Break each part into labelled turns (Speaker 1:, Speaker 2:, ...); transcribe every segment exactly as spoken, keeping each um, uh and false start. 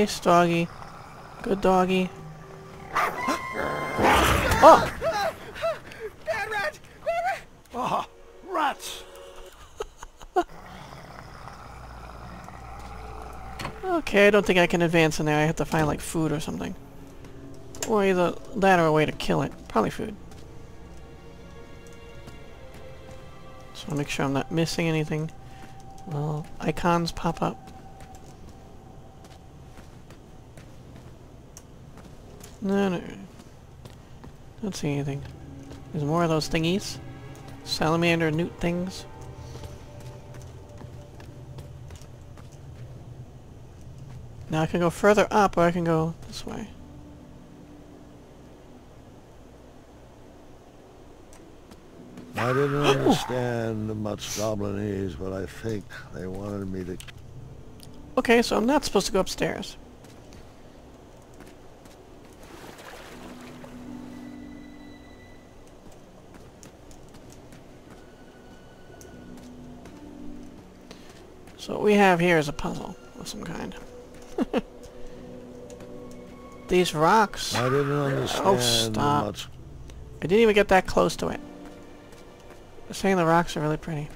Speaker 1: Nice doggy. Good doggy. Oh!
Speaker 2: Bad rat! Bad rat!
Speaker 3: Ah, rats!
Speaker 1: Okay, I don't think I can advance in there. I have to find like food or something. Or either that or a way to kill it. Probably food. So I'll make sure I'm not missing anything. Well, icons pop up. No, no. Don't see anything. There's more of those thingies. Salamander newt things. Now I can go further up, or I can go this way.
Speaker 3: I didn't understand much Goblinese, but I think they wanted me to...
Speaker 1: Okay, so I'm not supposed to go upstairs. So what we have here is a puzzle of some kind. These rocks.
Speaker 3: I didn't understand
Speaker 1: Oh, stop.
Speaker 3: much.
Speaker 1: I didn't even get that close to it. They're saying the rocks are really pretty.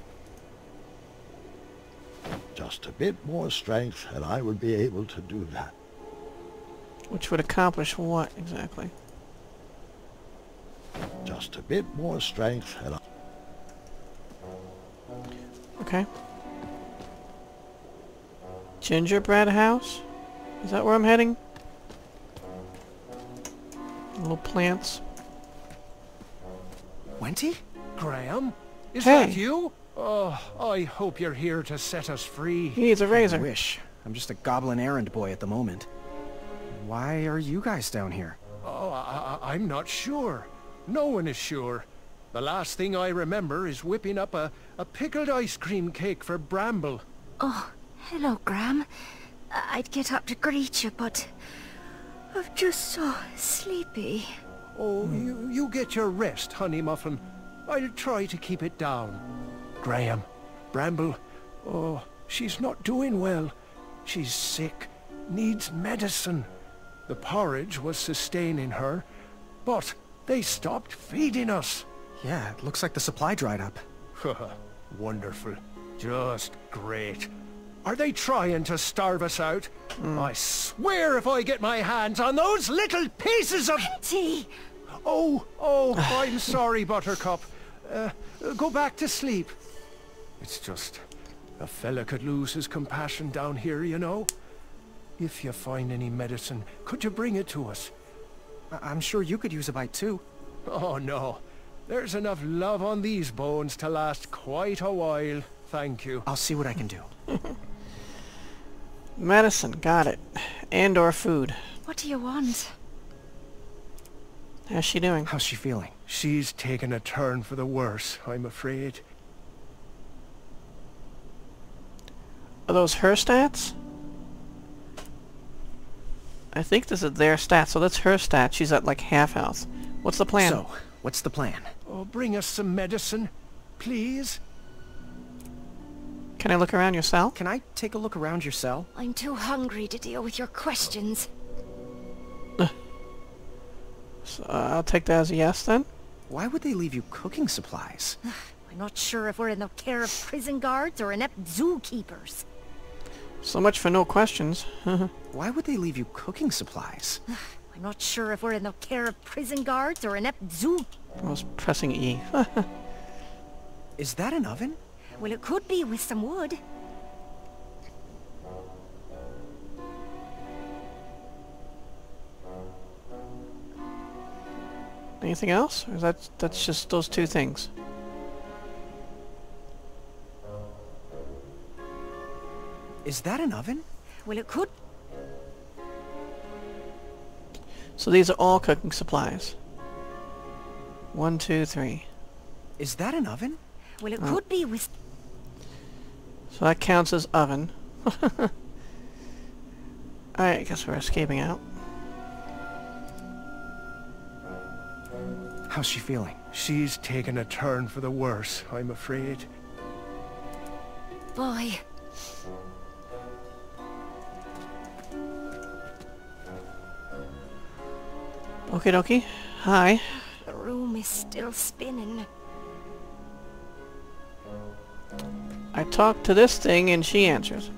Speaker 3: Just a bit more strength, and I would be able to do that.
Speaker 1: Which would accomplish what, exactly?
Speaker 3: Just a bit more strength, and I...
Speaker 1: Okay. Gingerbread house? Is that where I'm heading? Little plants.
Speaker 2: Wenty? Graham? Is
Speaker 1: Hey.
Speaker 2: that you? Oh, I hope you're here to set us free.
Speaker 1: He needs a
Speaker 4: I
Speaker 1: razor.
Speaker 4: wish. I'm just a goblin errand boy at the moment. Why are you guys down here?
Speaker 2: Oh, I, I, I'm not sure. No one is sure. The last thing I remember is whipping up a, a pickled ice cream cake for Bramble.
Speaker 5: Oh, hello, Graham. I- I'd get up to greet you, but I'm just so sleepy.
Speaker 2: Oh, you, you get your rest, Honey Muffin. I'll try to keep it down. Graham, Bramble, oh, she's not doing well. She's sick, needs medicine. The porridge was sustaining her, but they stopped feeding us.
Speaker 4: Yeah, it looks like the supply dried up.
Speaker 2: Wonderful. Just great. Are they trying to starve us out?
Speaker 1: Mm.
Speaker 2: I swear if I get my hands on those little pieces of...
Speaker 5: Tea!
Speaker 2: Oh, oh, I'm sorry, Buttercup. Uh, go back to sleep. It's just... a fella could lose his compassion down here, you know. If you find any medicine, could you bring it to us?
Speaker 4: I I'm sure you could use a bite too.
Speaker 2: Oh, no. There's enough love on these bones to last quite a while. Thank you.
Speaker 4: I'll see what I can do.
Speaker 1: Medicine, got it. And or food.
Speaker 5: What do you want?
Speaker 1: How's she doing?
Speaker 4: How's she feeling?
Speaker 2: She's taken a turn for the worse, I'm afraid.
Speaker 1: Are those her stats? I think this is their stats, so that's her stat. She's at like half health. What's the plan?
Speaker 4: So, what's the plan?
Speaker 2: Oh, bring us some medicine, please.
Speaker 1: Can I look around your cell?
Speaker 4: Can I take a look around your cell?
Speaker 5: I'm too hungry to deal with your questions.
Speaker 1: So, uh, I'll take that as a yes then.
Speaker 4: Why would they leave you cooking supplies?
Speaker 5: I'm not sure if we're in the care of prison guards or inept zookeepers.
Speaker 1: So much for no questions.
Speaker 4: Why would they leave you cooking supplies?
Speaker 5: I'm not sure if we're in the care of prison guards or inept zoo...
Speaker 1: I was pressing E.
Speaker 4: Is that an oven?
Speaker 5: Well, it could be with some wood.
Speaker 1: Anything else? Or is that that's just those two things?
Speaker 4: Is that an oven?
Speaker 5: Well, it could...
Speaker 1: So these are all cooking supplies. One, two, three.
Speaker 4: Is that an oven?
Speaker 5: Well, it
Speaker 1: Oh.
Speaker 5: could be with...
Speaker 1: So that counts as oven. Alright, I guess we're escaping out.
Speaker 4: How's she feeling?
Speaker 2: She's taken a turn for the worse, I'm afraid.
Speaker 5: Boy.
Speaker 1: Okie dokie. Hi.
Speaker 5: The room is still spinning.
Speaker 1: I talk to this thing and she answers.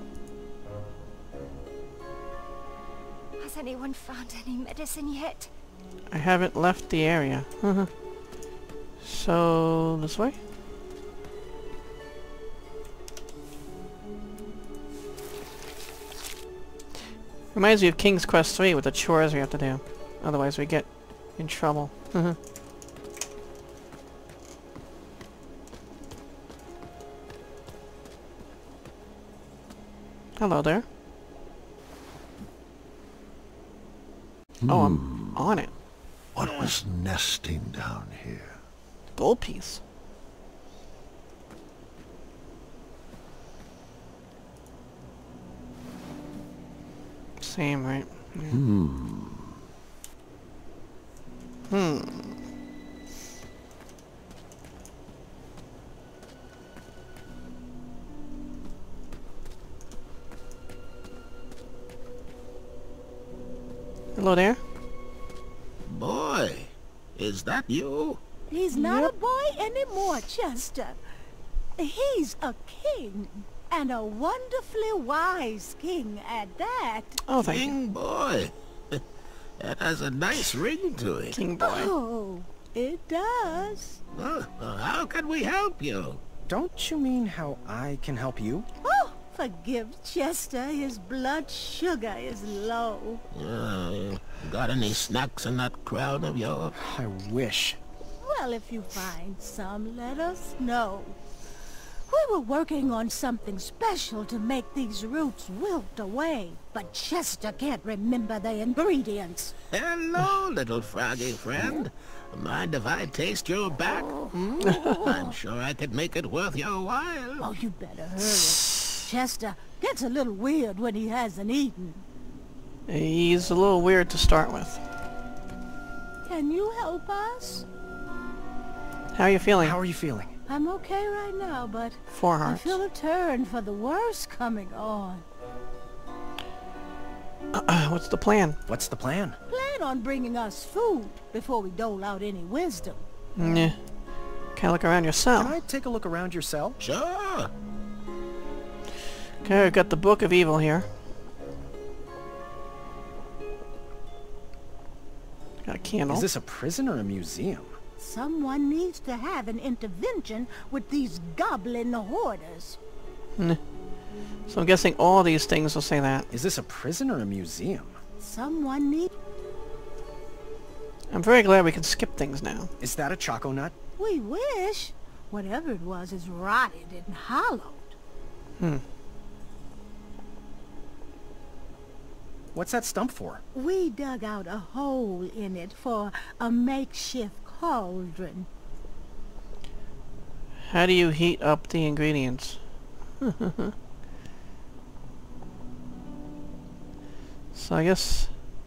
Speaker 5: Has anyone found any medicine yet?
Speaker 1: I haven't left the area. So, this way? Reminds me of King's Quest three with the chores we have to do. Otherwise we get in trouble. Hello there. Oh, I'm on it.
Speaker 3: What was nesting down here?
Speaker 1: Gold piece. Same, right? Yeah.
Speaker 3: Hmm.
Speaker 1: Hmm. Hello there.
Speaker 6: Boy, is that you?
Speaker 7: He's not
Speaker 1: Yep.
Speaker 7: a boy anymore, Chester. He's a king, and a wonderfully wise king at that.
Speaker 1: Oh, thank you.
Speaker 6: King boy. That has a nice ring to it.
Speaker 1: King boy.
Speaker 7: Oh, it does.
Speaker 6: Oh, well, how can we help you?
Speaker 4: Don't you mean how I can help you?
Speaker 7: Oh, forgive Chester. His blood sugar is low.
Speaker 6: Uh, got any snacks in that crown of yours?
Speaker 4: I wish.
Speaker 7: Well, if you find some, let us know. We were working on something special to make these roots wilt away, but Chester can't remember the ingredients.
Speaker 6: Hello, little froggy friend. Mind if I taste your back? Hmm? I'm sure I could make it worth your while.
Speaker 7: Oh, you better hurry. Chester gets a little weird when he hasn't eaten.
Speaker 1: He's a little weird to start with.
Speaker 7: Can you help us?
Speaker 1: How are you feeling?
Speaker 4: How are you feeling?
Speaker 7: I'm okay right now, but
Speaker 1: Four
Speaker 7: I
Speaker 1: hearts.
Speaker 7: feel a turn for the worse coming on.
Speaker 1: Uh, what's the plan?
Speaker 4: What's the plan?
Speaker 7: Plan on bringing us food before we dole out any wisdom.
Speaker 1: Yeah. Kinda look around your cell.
Speaker 4: Can I take a look around your cell?
Speaker 6: Sure.
Speaker 1: Okay, I've got the Book of Evil here. Got a candle.
Speaker 4: Is this a prison or a museum?
Speaker 7: Someone needs to have an intervention with these goblin hoarders.
Speaker 1: So I'm guessing all these things will say that.
Speaker 4: Is this a prison or a museum?
Speaker 7: Someone needs...
Speaker 1: I'm very glad we can skip things now.
Speaker 4: Is that a choco nut?
Speaker 7: We wish. Whatever it was is rotted and hollowed.
Speaker 1: Hmm.
Speaker 4: What's that stump for?
Speaker 7: We dug out a hole in it for a makeshift cauldron.
Speaker 1: How do you heat up the ingredients? So I guess...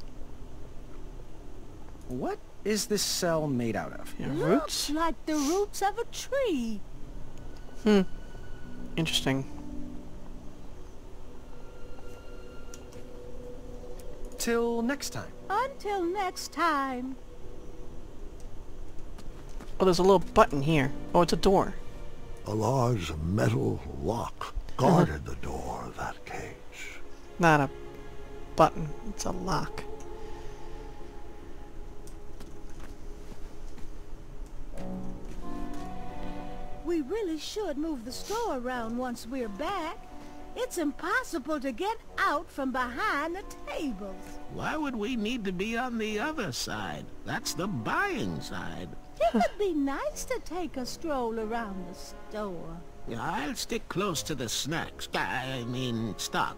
Speaker 4: What is this cell made out of?
Speaker 1: Yeah,
Speaker 7: Looks
Speaker 1: roots?
Speaker 7: like the roots of a tree.
Speaker 1: Hmm. Interesting.
Speaker 4: Till next time.
Speaker 7: Until next time.
Speaker 1: Oh, there's a little button here. Oh, it's a door.
Speaker 3: A large metal lock guarded the door of that cage.
Speaker 1: Not a button. It's a lock.
Speaker 7: We really should move the store around once we're back. It's impossible to get out from behind the tables.
Speaker 6: Why would we need to be on the other side? That's the buying side.
Speaker 7: It would be nice to take a stroll around the store.
Speaker 6: Yeah, I'll stick close to the snacks. I mean, stock.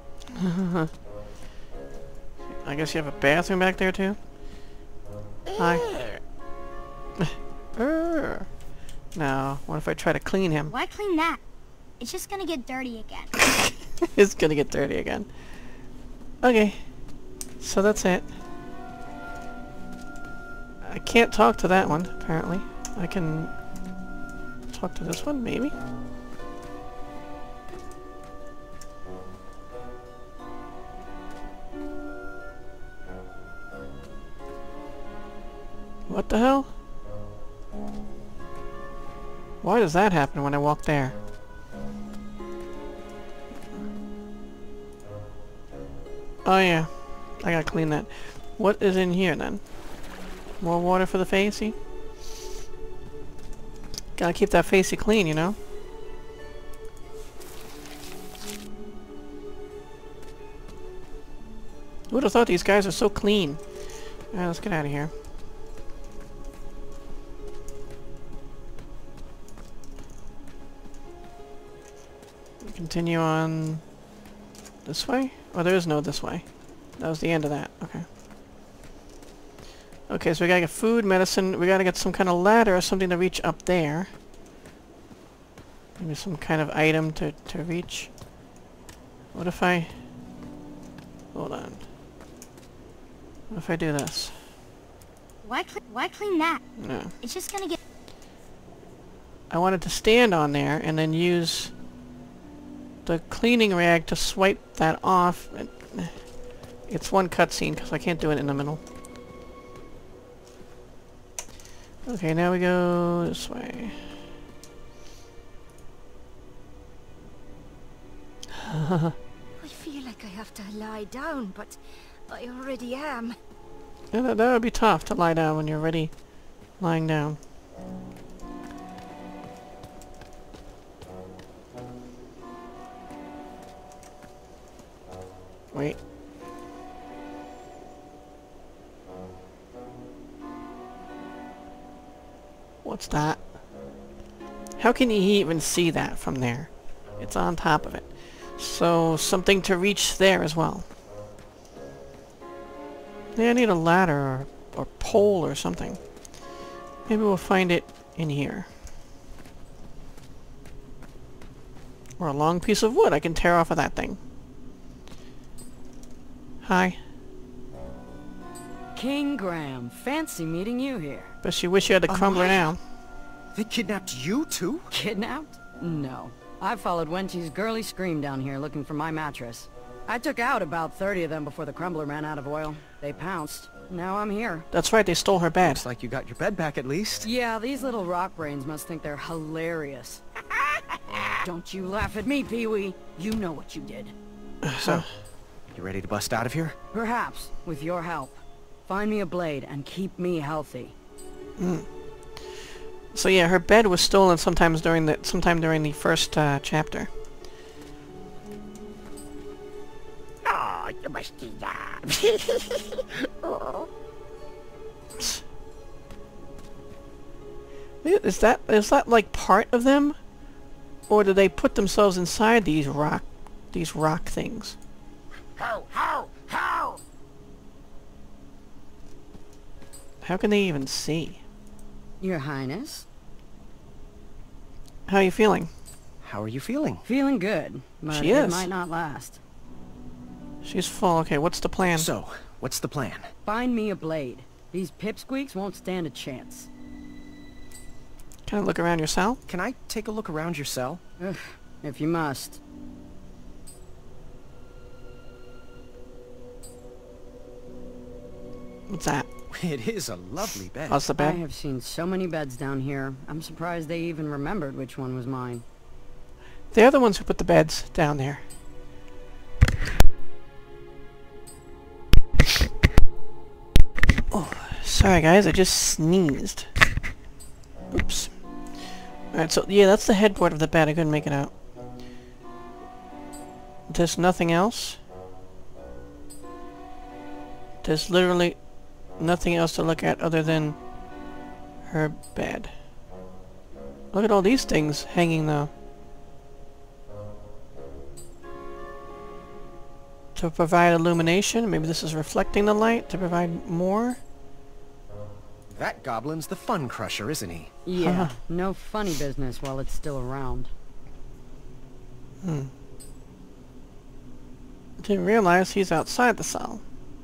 Speaker 1: I guess you have a bathroom back there too? Hi. Err. Now, what if I try to clean him?
Speaker 8: Why clean that? It's just gonna get dirty again.
Speaker 1: It's gonna get dirty again. Okay. So that's it. I can't talk to that one, apparently. I can talk to this one, maybe? What the hell? Why does that happen when I walk there? Oh yeah, I gotta clean that. What is in here then? More water for the facey? Gotta keep that facey clean, you know? Who would have thought these guys are so clean? Alright, let's get out of here. Continue on this way? Oh, there is no this way. That was the end of that. Okay. Okay, so we gotta get food, medicine. We gotta get some kind of ladder or something to reach up there. Maybe some kind of item to, to reach. What if I... Hold on. What if I do this?
Speaker 8: Why, cl why clean that?
Speaker 1: No.
Speaker 8: It's just gonna get...
Speaker 1: I wanted to stand on there and then use the cleaning rag to swipe that off. It's one cutscene because I can't do it in the middle. Okay, now we go this way.
Speaker 5: I feel like I have to lie down, but I already am.
Speaker 1: Yeah, that, that would be tough to lie down when you're already lying down. Wait. What's that? How can he even see that from there? It's on top of it. So, something to reach there as well. Yeah, I need a ladder or, or pole or something. Maybe we'll find it in here. Or a long piece of wood I can tear off of that thing. Hi.
Speaker 9: King Graham, fancy meeting you here.
Speaker 1: Bet you wish you had the
Speaker 4: Oh
Speaker 1: crumbler
Speaker 4: my.
Speaker 1: now.
Speaker 4: They kidnapped you too?
Speaker 9: Kidnapped? No. I followed Wenty's girly scream down here looking for my mattress. I took out about thirty of them before the crumbler ran out of oil. They pounced. Now I'm here.
Speaker 1: That's right, they stole her bed.
Speaker 4: Looks like you got your bed back at least.
Speaker 9: Yeah, these little rock brains must think they're hilarious. Don't you laugh at me, Pee-wee. You know what you did.
Speaker 4: So, you ready to bust out of here?
Speaker 9: Perhaps, with your help. Find me a blade and keep me healthy.
Speaker 1: Mm. So yeah, her bed was stolen sometimes during the sometime during the first uh, chapter.
Speaker 6: Oh, you must do that. Oh.
Speaker 1: Is that is that like part of them, or do they put themselves inside these rock these rock things?
Speaker 6: How, how, how?
Speaker 1: How can they even see?
Speaker 9: Your Highness?
Speaker 1: How are you feeling?
Speaker 4: How are you feeling?
Speaker 9: Feeling good, but
Speaker 1: She
Speaker 9: it
Speaker 1: is.
Speaker 9: might not last.
Speaker 1: She's full. Okay, what's the plan?
Speaker 4: So, what's the plan?
Speaker 9: Find me a blade. These pipsqueaks won't stand a chance.
Speaker 1: Can I look around your cell?
Speaker 4: Can I take a look around your cell?
Speaker 9: Ugh, if you must.
Speaker 1: What's that?
Speaker 4: It is a lovely bed.
Speaker 1: How's the
Speaker 9: I
Speaker 1: bed?
Speaker 9: have seen so many beds down here. I'm surprised they even remembered which one was mine.
Speaker 1: They're the ones who put the beds down there. Oh, sorry guys, I just sneezed. Oops. Alright, so yeah, that's the headboard of the bed. I couldn't make it out. There's nothing else. There's literally nothing else to look at other than her bed. Look at all these things hanging though. To provide illumination, maybe this is reflecting the light to provide more.
Speaker 4: That goblin's the fun crusher, isn't he?
Speaker 9: Yeah, no funny business while it's still around.
Speaker 1: Hmm. Didn't realize he's outside the cell.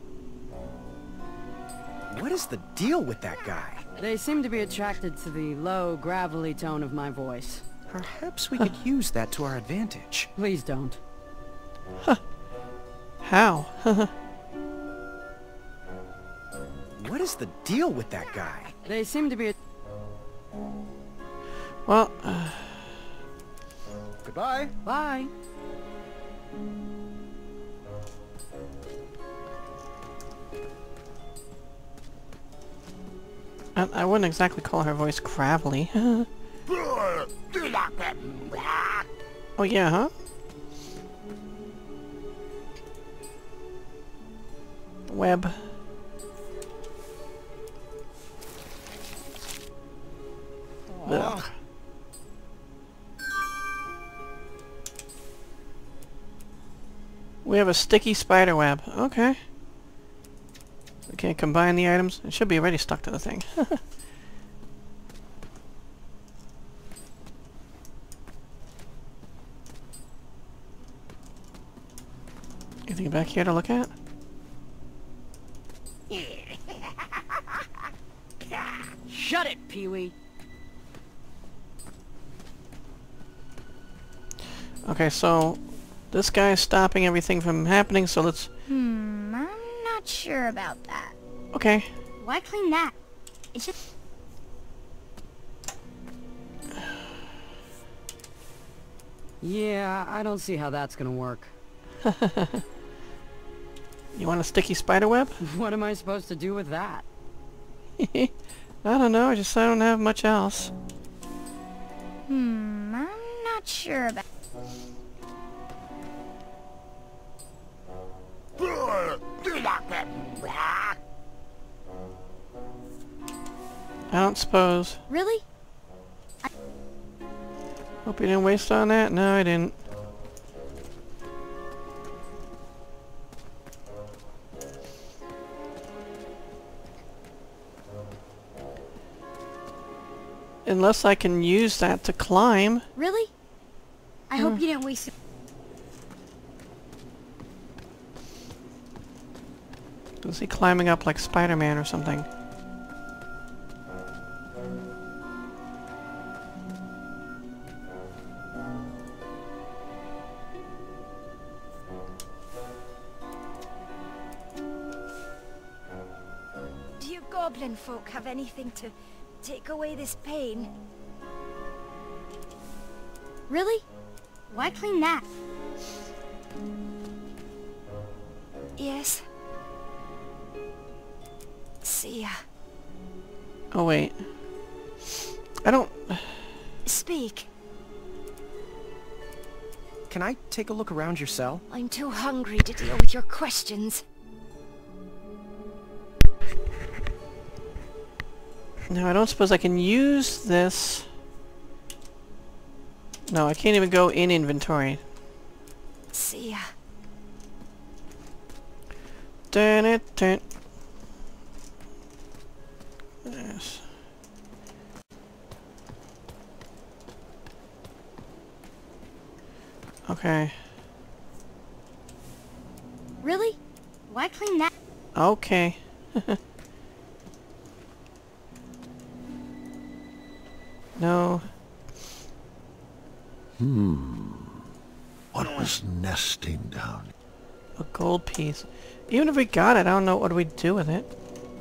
Speaker 4: What is the deal with that guy?
Speaker 9: They seem to be attracted to the low, gravelly tone of my voice.
Speaker 4: Perhaps we could use that to our advantage.
Speaker 9: Please don't.
Speaker 1: How?
Speaker 4: What is the deal with that guy?
Speaker 9: They seem to be...
Speaker 1: Well, uh,
Speaker 4: Goodbye.
Speaker 9: Bye.
Speaker 1: I, I wouldn't exactly call her voice gravelly. Oh yeah, huh? Web. Ugh. We have a sticky spider web. Okay. We can't combine the items. It should be already stuck to the thing. Anything back here to look at?
Speaker 9: Shut it, Pee-wee.
Speaker 1: Okay, so this guy is stopping everything from happening, so let's...
Speaker 5: Hmm, I'm not sure about that.
Speaker 1: Okay.
Speaker 8: Why clean that? It's just...
Speaker 9: Yeah, I don't see how that's gonna work.
Speaker 1: You want a sticky spider web?
Speaker 9: What am I supposed to do with that?
Speaker 1: I don't know, I just I don't have much else.
Speaker 5: Hmm, I'm not sure about...
Speaker 1: I don't suppose.
Speaker 5: Really?
Speaker 1: Hope you didn't waste on that? No, I didn't. Unless I can use that to climb.
Speaker 5: Really? I
Speaker 1: Hmm.
Speaker 5: hope you didn't waste it.
Speaker 1: Is he climbing up like Spider-Man or something?
Speaker 5: Do you goblin folk have anything to take away this pain? Really?
Speaker 8: Why clean that?
Speaker 5: Yes. See ya.
Speaker 1: Oh wait. I don't...
Speaker 5: Speak.
Speaker 4: Can I take a look around your cell?
Speaker 5: I'm too hungry to deal with your questions.
Speaker 1: No, I don't suppose I can use this... No, I can't even go in inventory.
Speaker 5: See ya.
Speaker 1: Dun it, dun. Yes. Okay.
Speaker 8: Really? Why clean that?
Speaker 1: Okay. No.
Speaker 3: Hmm. What was nesting down?
Speaker 1: A gold piece. Even if we got it, I don't know what we'd do with it.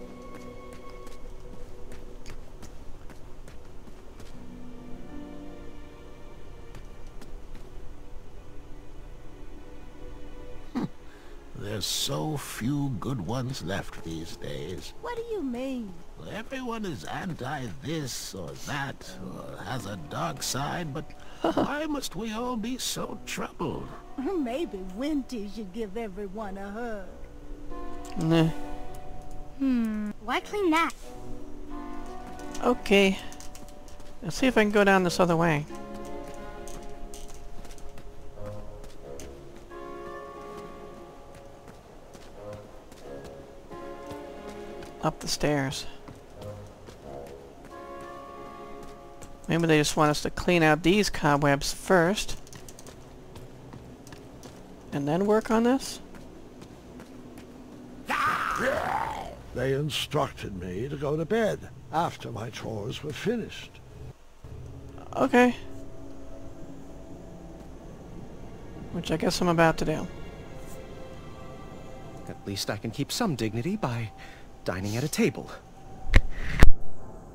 Speaker 6: There's so few good ones left these days.
Speaker 7: What do you mean?
Speaker 6: Everyone is anti-this or that, or has a dark side, but why must we all be so troubled?
Speaker 7: Maybe Winty should give everyone a hug.
Speaker 1: Nah.
Speaker 8: Hmm. Why clean that?
Speaker 1: Okay. Let's see if I can go down this other way. Up the stairs. Maybe they just want us to clean out these cobwebs first. And then work on this?
Speaker 3: They instructed me to go to bed after my chores were finished.
Speaker 1: Okay. Which I guess I'm about to do.
Speaker 4: At least I can keep some dignity by dining at a table.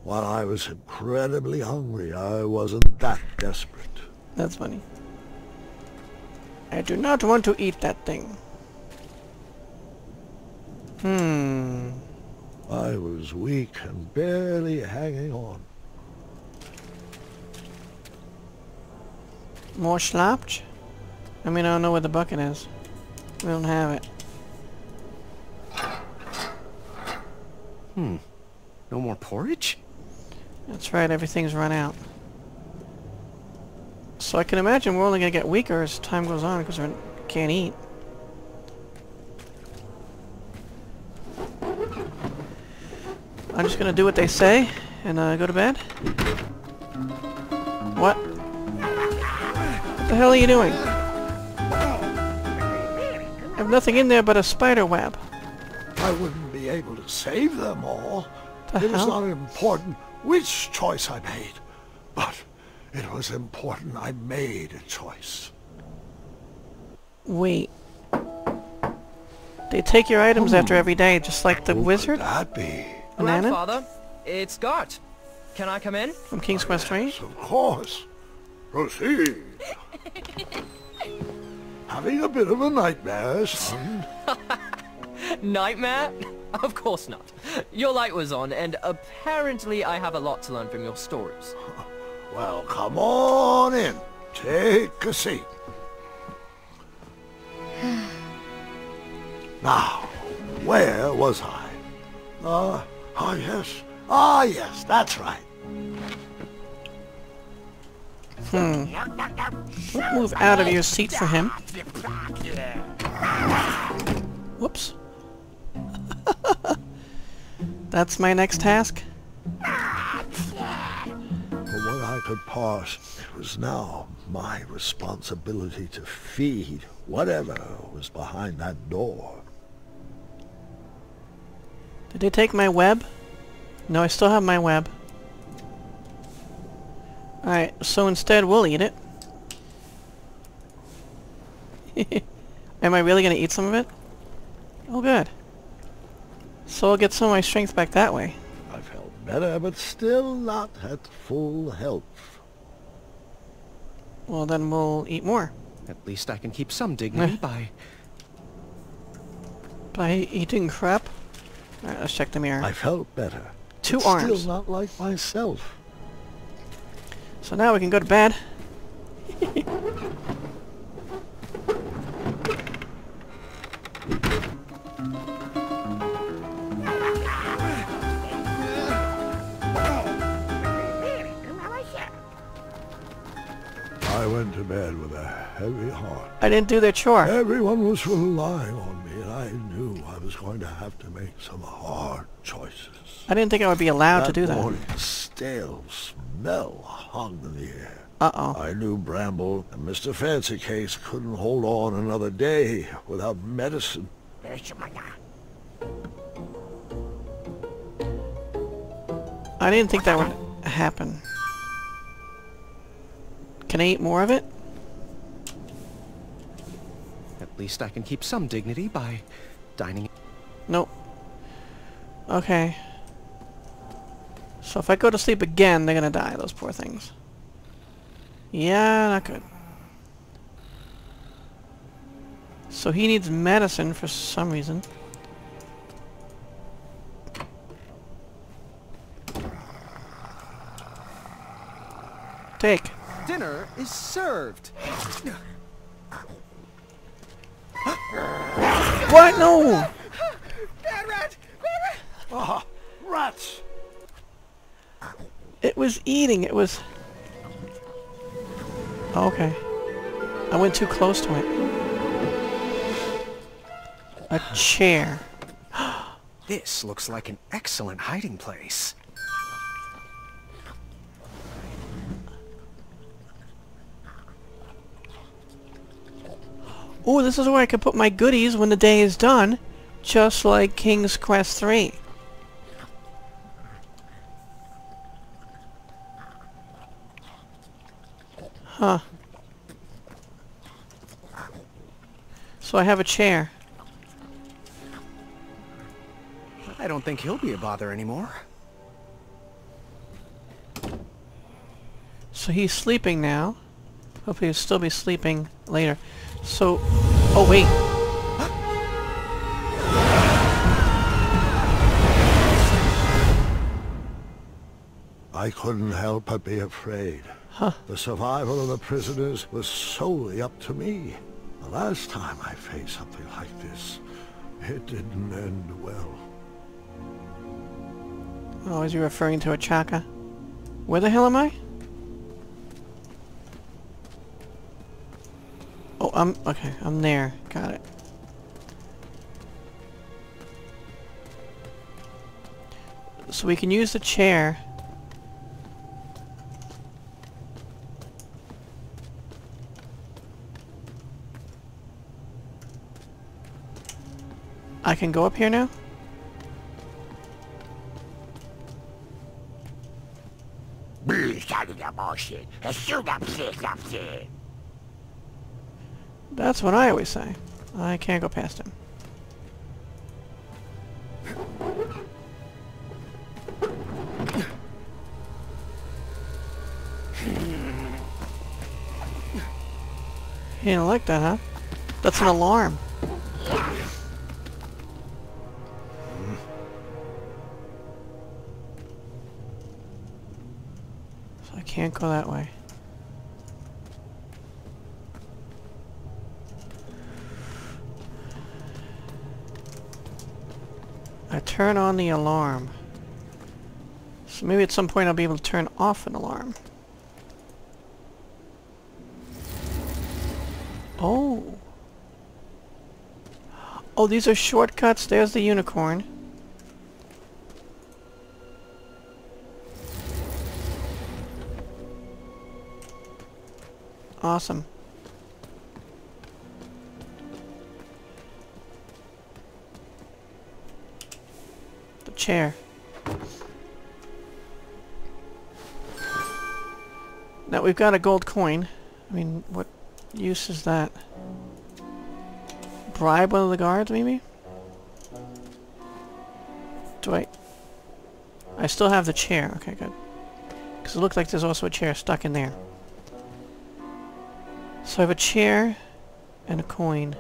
Speaker 3: While I was incredibly hungry, I wasn't that desperate.
Speaker 1: That's funny. I do not want to eat that thing. Hmm.
Speaker 3: I was weak and barely hanging on.
Speaker 1: More schlapped? I mean, I don't know where the bucket is. We don't have it.
Speaker 4: Hmm. No more porridge?
Speaker 1: That's right, everything's run out. So I can imagine we're only going to get weaker as time goes on because we can't eat. I'm just going to do what they say and uh, go to bed. What? What the hell are you doing? I have nothing in there but a spider web.
Speaker 3: I wouldn't be able to save them all.
Speaker 1: The
Speaker 3: It was
Speaker 1: hell?
Speaker 3: not important which choice I made, but it was important I made a choice.
Speaker 1: Wait. They take your items after every day, just like the
Speaker 3: Who
Speaker 1: wizard?
Speaker 3: could that be?
Speaker 1: Banana?
Speaker 10: Grandfather, it's Gart. Can I come in?
Speaker 1: From King's Quest three?
Speaker 3: Yes, of course. Proceed. Having a bit of a nightmare, son?
Speaker 10: Nightmare? Of course not. Your light was on, and apparently I have a lot to learn from your stories.
Speaker 3: Well, come on in. Take a seat. Now, where was I? Uh, ah, yes. Ah, yes, that's right.
Speaker 1: Hmm. Don't move out of your seat for him. Whoops. That's my next task?
Speaker 3: For what I could parse, it was now my responsibility to feed whatever was behind that door.
Speaker 1: Did they take my web? No, I still have my web. Alright, so instead we'll eat it. Am I really gonna eat some of it? Oh good. So I'll get some of my strength back that way.
Speaker 3: I felt better, but still not at full health.
Speaker 1: Well then we'll eat more.
Speaker 4: At least I can keep some dignity by...
Speaker 1: By eating crap? Alright, let's check the mirror.
Speaker 3: I felt better.
Speaker 1: Two
Speaker 3: but
Speaker 1: arms.
Speaker 3: Still not like myself.
Speaker 1: So now we can go to bed.
Speaker 3: I went to bed with a heavy heart.
Speaker 1: I didn't do their chore.
Speaker 3: Everyone was relying on me, and I knew I was going to have to make some hard choices.
Speaker 1: I didn't think I would be allowed
Speaker 3: that
Speaker 1: to do that.
Speaker 3: morning's stale smell hung in the air.
Speaker 1: Uh-oh.
Speaker 3: I knew Bramble and Mister Fancy Case couldn't hold on another day without medicine.
Speaker 1: I didn't think that would happen. Can I eat more of it?
Speaker 4: At least I can keep some dignity by dining...
Speaker 1: Nope. Okay. So if I go to sleep again, they're gonna die, those poor things. Yeah, not good. So he needs medicine for some reason. Take.
Speaker 4: Dinner is served.
Speaker 1: What? No!
Speaker 4: Bad rat! Bad rat!
Speaker 3: Ah, rats!
Speaker 1: It was eating. It was... Okay. I went too close to it. A chair.
Speaker 4: This looks like an excellent hiding place.
Speaker 1: Ooh, this is where I can put my goodies when the day is done. Just like King's Quest three. Huh. So I have a chair.
Speaker 4: I don't think he'll be a bother anymore.
Speaker 1: So he's sleeping now. Hopefully he'll still be sleeping later. So... Oh, wait.
Speaker 3: I couldn't help but be afraid.
Speaker 1: Huh.
Speaker 3: The survival of the prisoners was solely up to me. The last time I faced something like this, it didn't end well.
Speaker 1: Oh, is he referring to a chaka? Where the hell am I? Oh, I'm... Okay, I'm there. Got it. So we can use the chair. I can go up here now? That's what I always say. I can't go past him. You didn't like that, huh? That's an alarm. So I can't go that way. I turn on the alarm. So maybe at some point I'll be able to turn off an alarm. Oh. Oh, these are shortcuts. There's the unicorn. Awesome. The chair. Now we've got a gold coin. I mean, what use is that? Bribe one of the guards, maybe? Do I... I still have the chair. Okay, good. Because it looks like there's also a chair stuck in there. So I have a chair and a coin.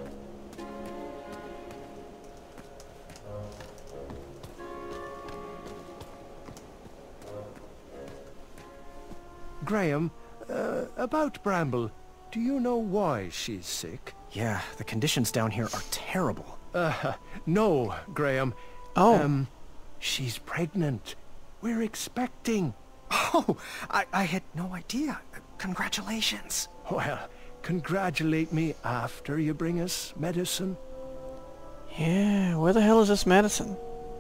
Speaker 2: Graham, uh, about Bramble, do you know why she's sick?
Speaker 4: Yeah, the conditions down here are terrible.
Speaker 2: Uh, no, Graham.
Speaker 1: Oh.
Speaker 2: Um, she's pregnant. We're expecting.
Speaker 4: Oh, I, I had no idea. Congratulations.
Speaker 2: Well, congratulate me after you bring us medicine.
Speaker 1: Yeah, where the hell is this medicine?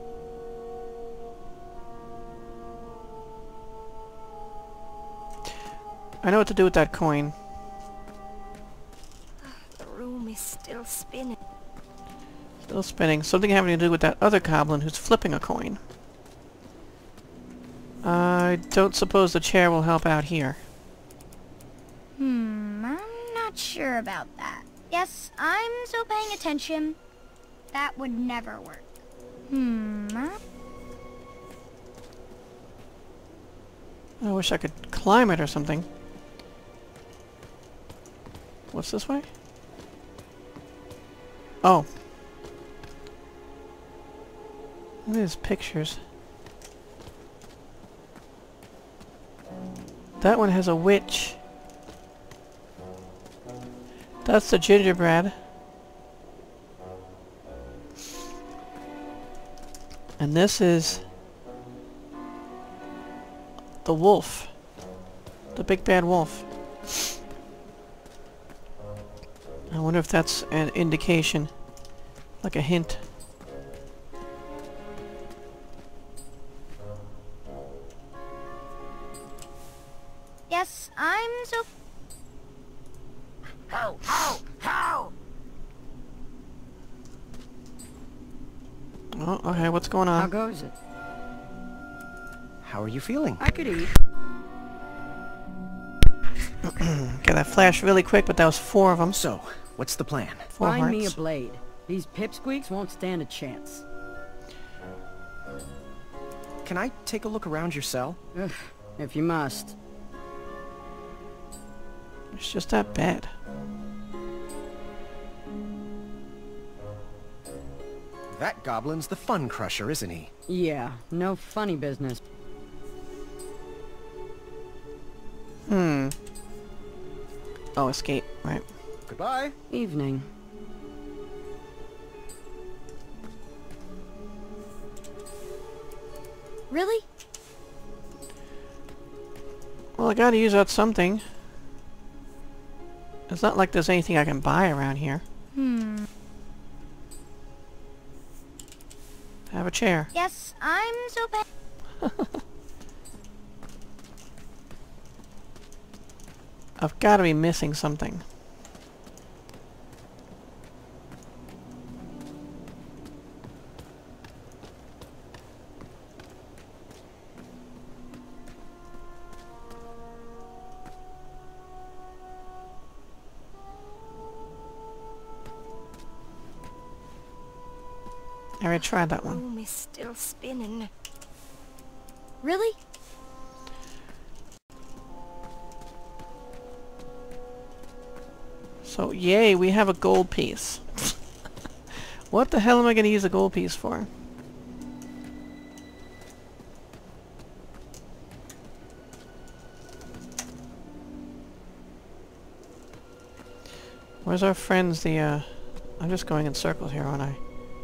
Speaker 1: I know what to do with that coin.
Speaker 5: The room is still spinning.
Speaker 1: Still spinning. Something having to do with that other goblin who's flipping a coin. I don't suppose the chair will help out here.
Speaker 8: Hmm, I'm not sure about that. Yes, I'm still paying attention. That would never work. Hmm, I...
Speaker 1: I wish I could climb it or something. What's this way? Oh. Look at these pictures. That one has a witch. That's the gingerbread. And this is the wolf. The big bad wolf. I wonder if that's an indication. Like a hint.
Speaker 8: Yes, I'm so...
Speaker 6: Ho, ho, ho!
Speaker 1: Oh, okay, what's going
Speaker 9: How
Speaker 1: on?
Speaker 9: goes it?
Speaker 4: How are you feeling?
Speaker 9: I could eat.
Speaker 1: Okay, that flashed really quick, but that was four of them.
Speaker 4: So, what's the plan?
Speaker 1: Four
Speaker 9: Find me a
Speaker 1: hearts.
Speaker 9: blade. These pipsqueaks won't stand a chance.
Speaker 4: Can I take a look around your cell?
Speaker 9: Ugh, if you must.
Speaker 1: It's just that bad.
Speaker 4: That goblin's the fun crusher, isn't he?
Speaker 9: Yeah, no funny business.
Speaker 1: Hmm. Oh, escape, right.
Speaker 4: Goodbye.
Speaker 9: Evening.
Speaker 5: Really?
Speaker 1: Well, I gotta use out something. It's not like there's anything I can buy around here.
Speaker 5: Hmm.
Speaker 1: Have a chair.
Speaker 8: Yes, I'm so bad.
Speaker 1: I've got to be missing something. I already tried that one.
Speaker 5: Room is still spinning. Really?
Speaker 1: So, yay, we have a gold piece. What the hell am I going to use a gold piece for? Where's our friends, the, uh... I'm just going in circles here, aren't I?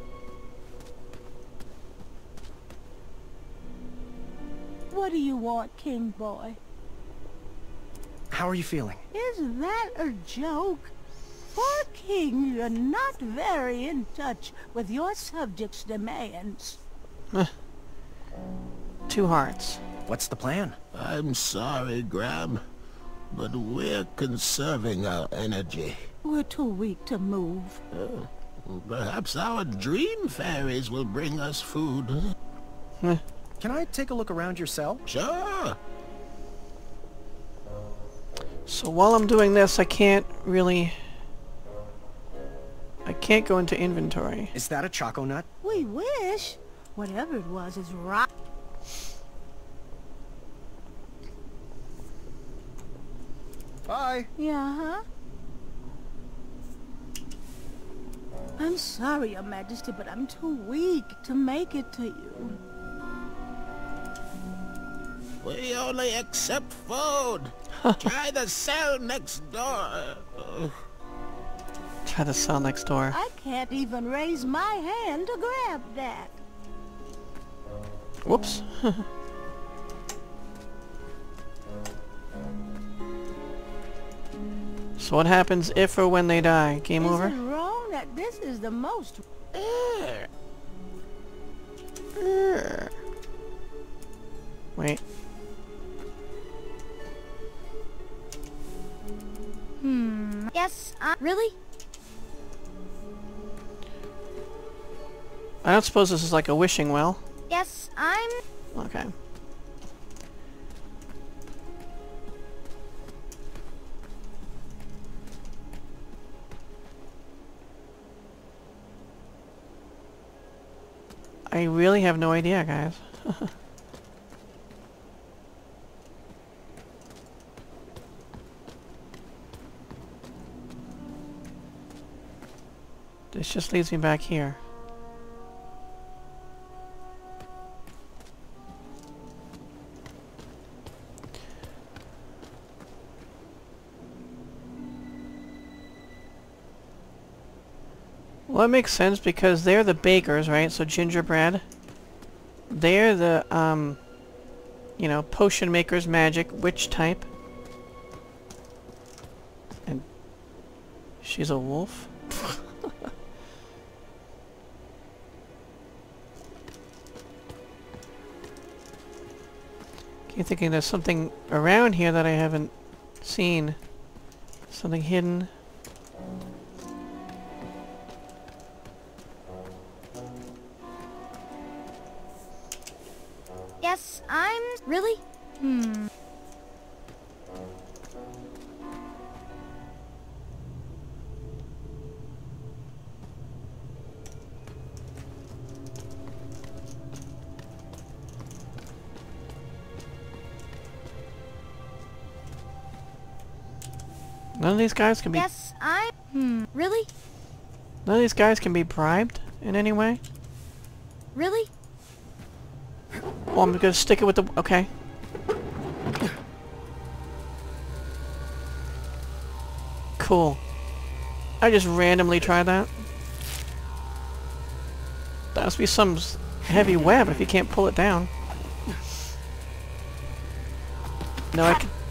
Speaker 7: What do you want, King Boy?
Speaker 4: How are you feeling?
Speaker 7: Is that a joke? For King, you're not very in touch with your subjects' demands.
Speaker 1: Two hearts.
Speaker 4: What's the plan?
Speaker 6: I'm sorry, Graham, but we're conserving our energy.
Speaker 7: We're too weak to move.
Speaker 6: Uh, perhaps our dream fairies will bring us food.
Speaker 4: Can I take a look around your cell?
Speaker 6: Sure.
Speaker 1: So while I'm doing this, I can't really... I can't go into inventory.
Speaker 4: Is that a choco nut?
Speaker 7: We wish. Whatever it was is right.
Speaker 4: Bye.
Speaker 7: Yeah, huh? I'm sorry, Your Majesty, but I'm too weak to make it to you.
Speaker 6: We only accept food. Try the cell next door.
Speaker 1: Try the cell next door.
Speaker 7: I can't even raise my hand to grab that.
Speaker 1: Whoops. So what happens if or when they die? Game
Speaker 7: Is
Speaker 1: over?
Speaker 7: it wrong that this is the most...
Speaker 1: Urgh. Urgh. Wait.
Speaker 8: Hmm. Yes, I... Really?
Speaker 1: I don't suppose this is like a wishing well.
Speaker 8: Yes, I'm...
Speaker 1: Okay. I really have no idea, guys. This just leads me back here. Well, it makes sense because they're the bakers, right? So gingerbread. They're the, um, you know, potion makers, magic, witch type. And she's a wolf. Keep thinking there's something around here that I haven't seen. Something hidden.
Speaker 8: Yes, I'm... Really? Hmm.
Speaker 1: None of these guys can be...
Speaker 8: Yes, I... Hmm, really?
Speaker 1: None of these guys can be bribed in any way?
Speaker 8: Really?
Speaker 1: Oh, I'm gonna stick it with the... Okay. Cool. I just randomly tried that. That must be some s- heavy web if you can't pull it down. No, I can...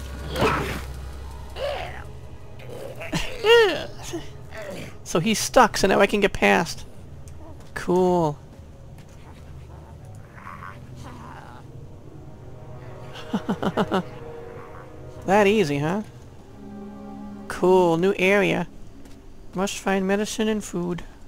Speaker 1: So he's stuck, so now I can get past. Cool. That easy, huh? Cool, new area. Must find medicine and food.